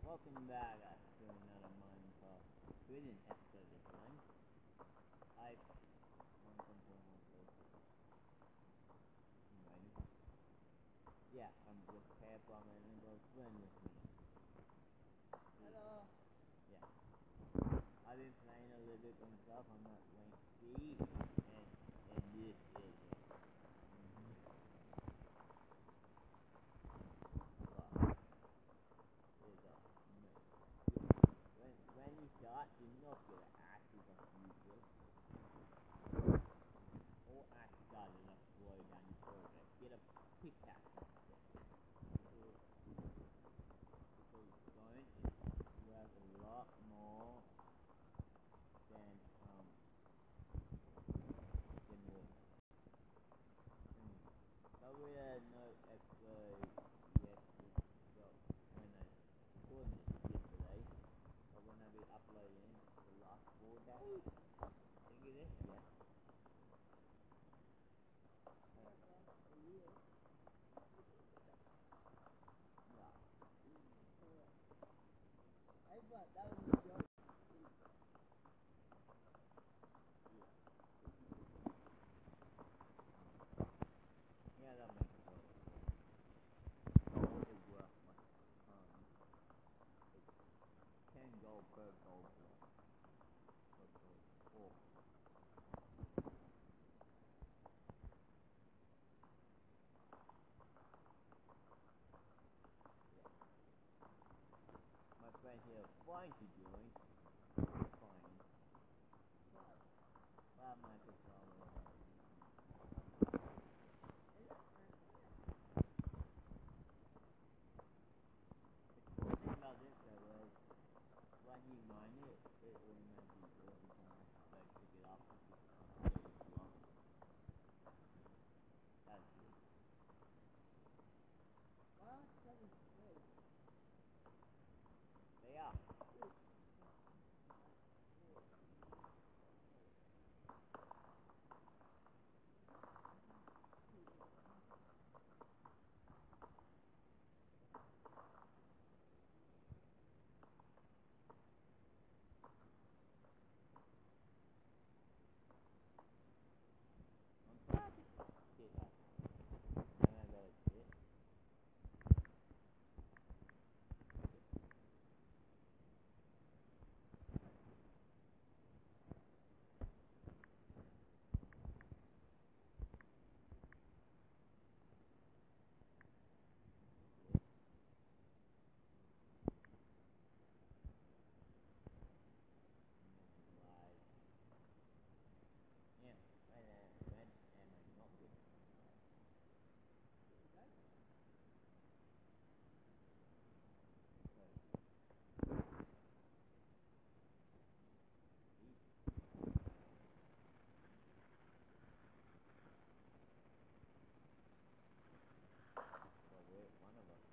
Welcome back to another Minecraft Sweden episode this time. I want to control myself. Anyway, yeah, I'm with Peppa and I got a friend with me. Hello. Yeah. I've been playing a little bit on stuff. I'm not lengthy, and this is it. When you start, do not get axes as usual. All axes are just slow down your progress. Get a pickaxe instead. Because stone is worth a lot more than wood. But we had no episode yesterday. Well, when I recorded this yesterday, but when I be uploading the last 4 days, I think it is, yeah. I thought that was a joke. Yeah, that makes sense. Gold is worth like 10 gold per gold block. Oh. My friend here is flying to join. Fine. Well, my controller. The cool thing about this though is when you mine it, it automatically goes. You don't have to go pick it up and get it blocked. That's good. Well, 73. They are. Yeah, red and not good. Well, we're one of us.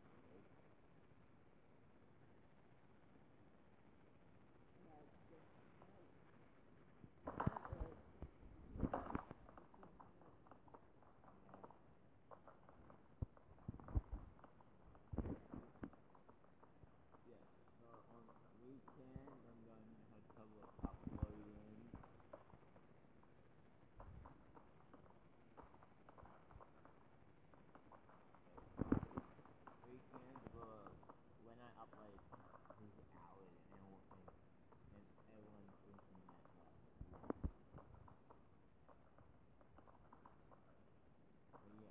Yeah, so on weekend I'm going to have trouble uploading. Weekend, but when I upload these hours and everyone's internet like long. So yeah.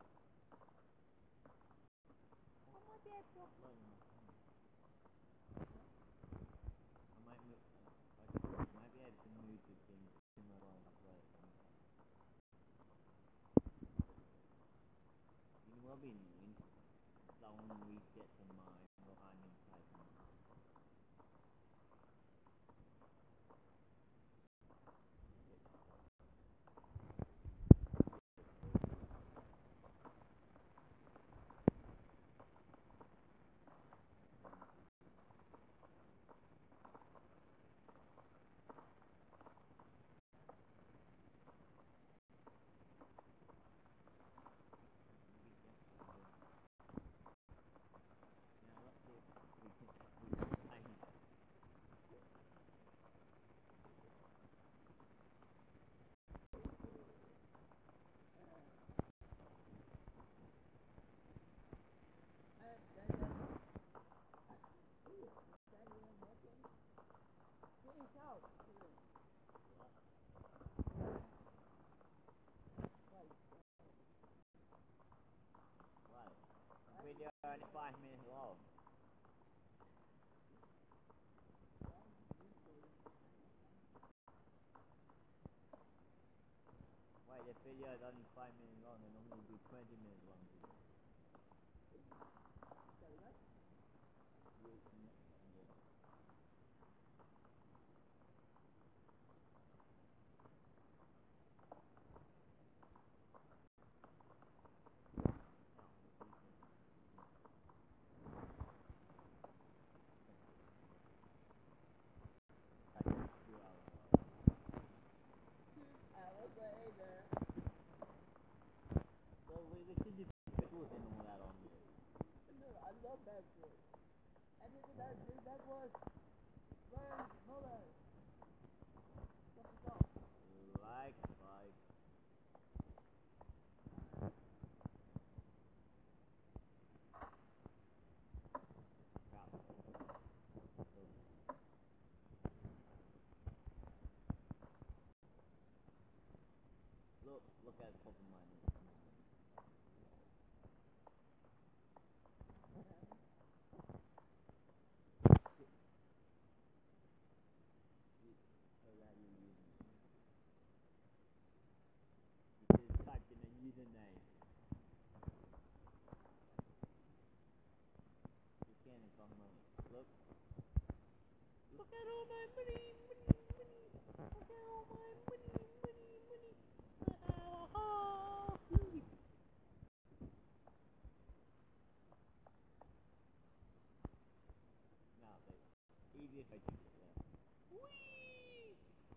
Why am I be able to upload on my phone? I might move. I might be able to move the thing to my phone and upload it from there. You know what I mean? Someone resets a mine while I'm inside the mine. Now 5 minutes long. Wait, the video is only 5 minutes long. They normally do 20 minutes long video. Well, we should do visuals and all that on here. No, I love that boy. And that was very Muller. Something else. Like. Crap. Look at Pokemon. You should type in a username. You can't come money. Look at all my money. Look at all my money. Now, baby. Easy if I do it, yeah. Whee!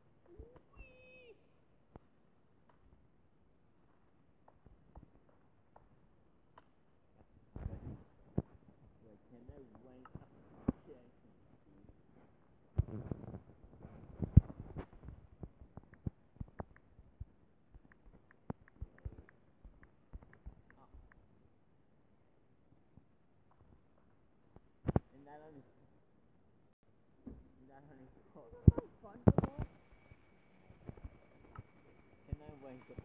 Wait, can I rank up? And that only costs. Fun for what? Can I rank up?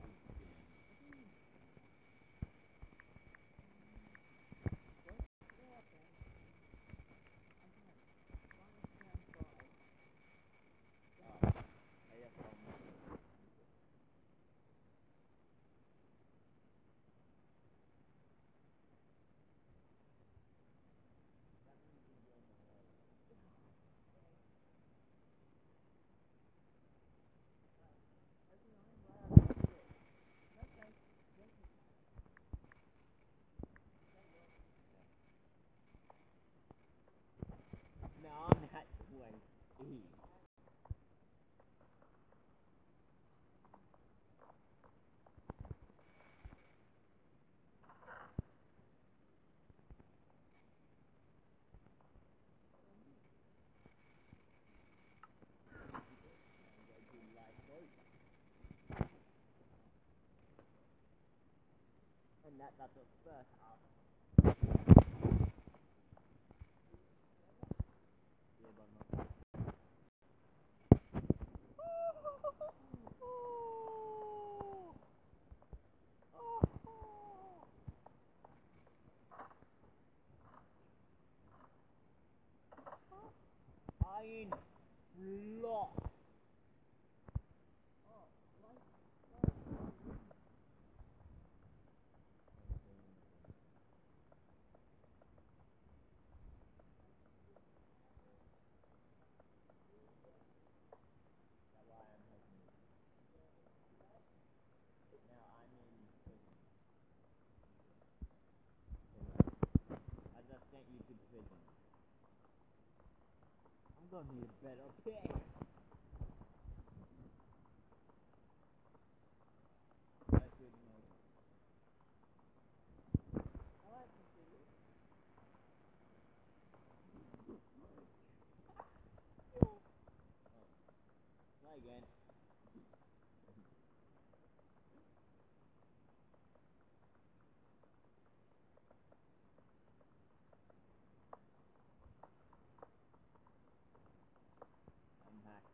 Now I'm at 20. And that's the first half. Yeah, but not. Iron block. That's why I'm helping you. Now I'm in prison. I just sent you to prison. I'm gonna need a better pick. That's good enough. Try again. I'm hacked.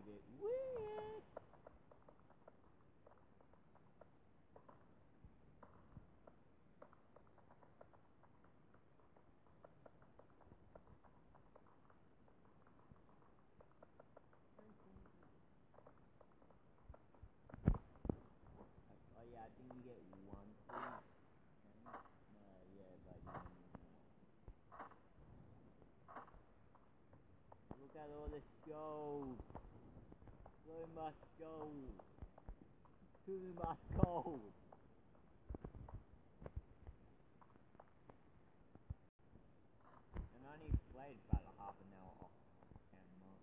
bit weird. Oh yeah, I think you get one food. No, yeah, but you need more. Look at all the shows. So much gold. Too much gold. And I only played about a half an hour off camera.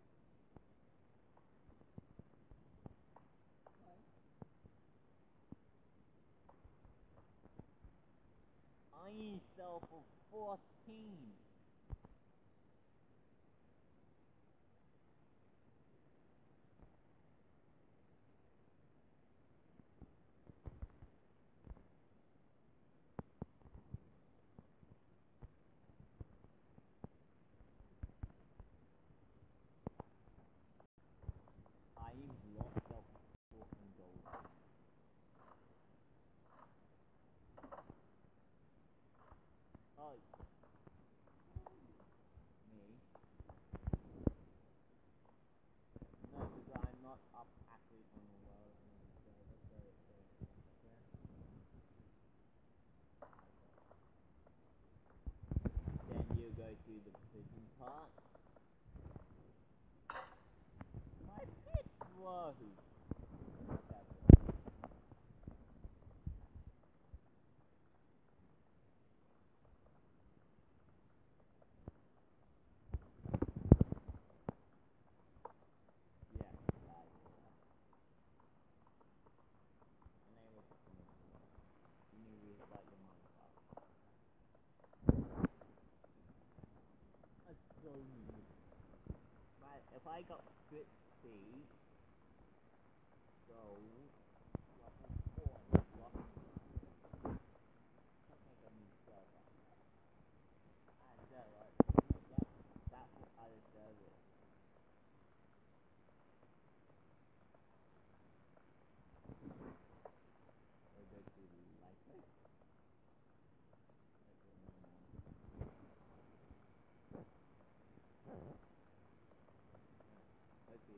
I need sell for 14. I lost sell for 14 gold. Oh, me? No, because I'm not up actually on the world. Then you go to the prison part. My pit was. Yeah, and they were you knew we like the Minecraft. That's so neat. Right, if I got 50 gold, what is 4? What? Can't make a new server. Server. That's what other server. Or go to Lifeboat. Okay,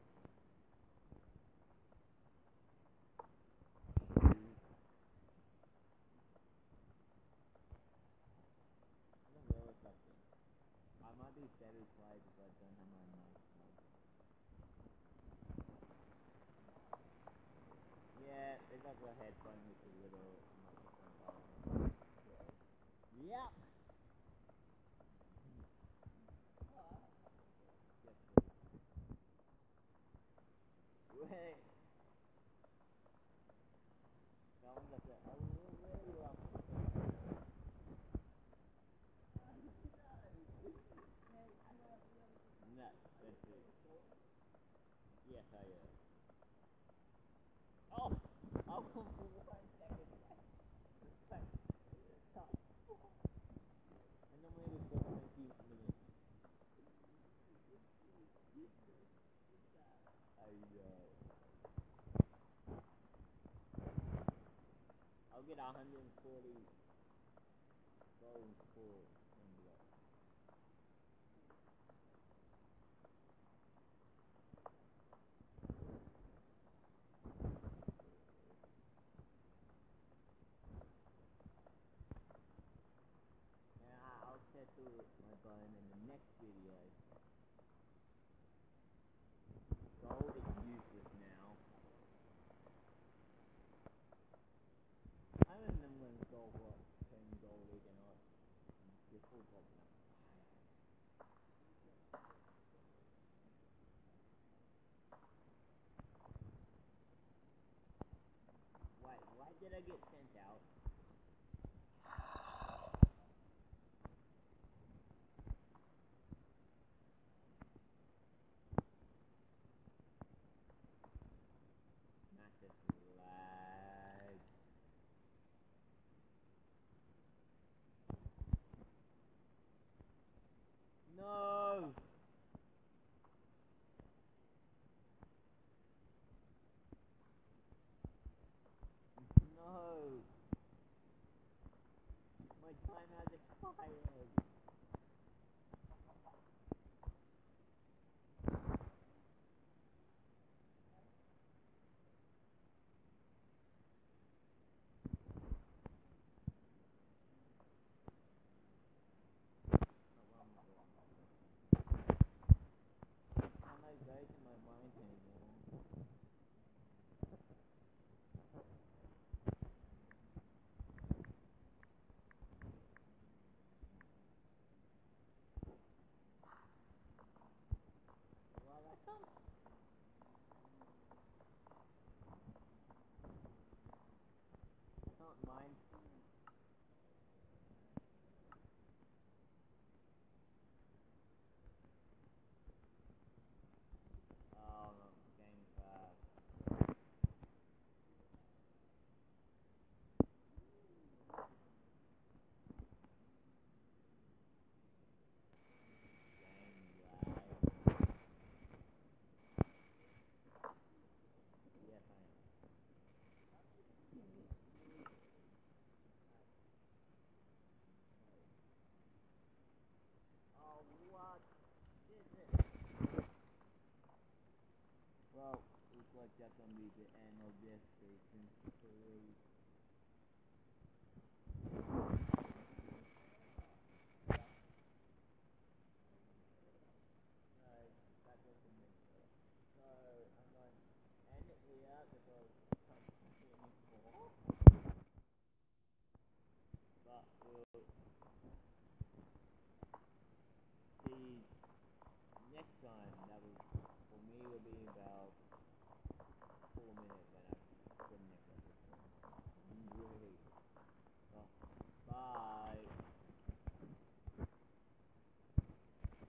I might be satisfied if I don't have my mic on. Yeah, they got the headphone with the little microphone. Yep. Yes, wait. Someone got the really love. No, that's it. Yes, I am. Oh! Oh, for 1 second. Stop. I normally would go 20 minutes. I know. I'll get 140 gold for 10 blocks. And I'll settle my bone in the next video. Gold is useless now. I remember when gold was 10 gold and I before goblin. Wait, why did I get sent out? Massive lag. No! like that's gonna be the end of this station.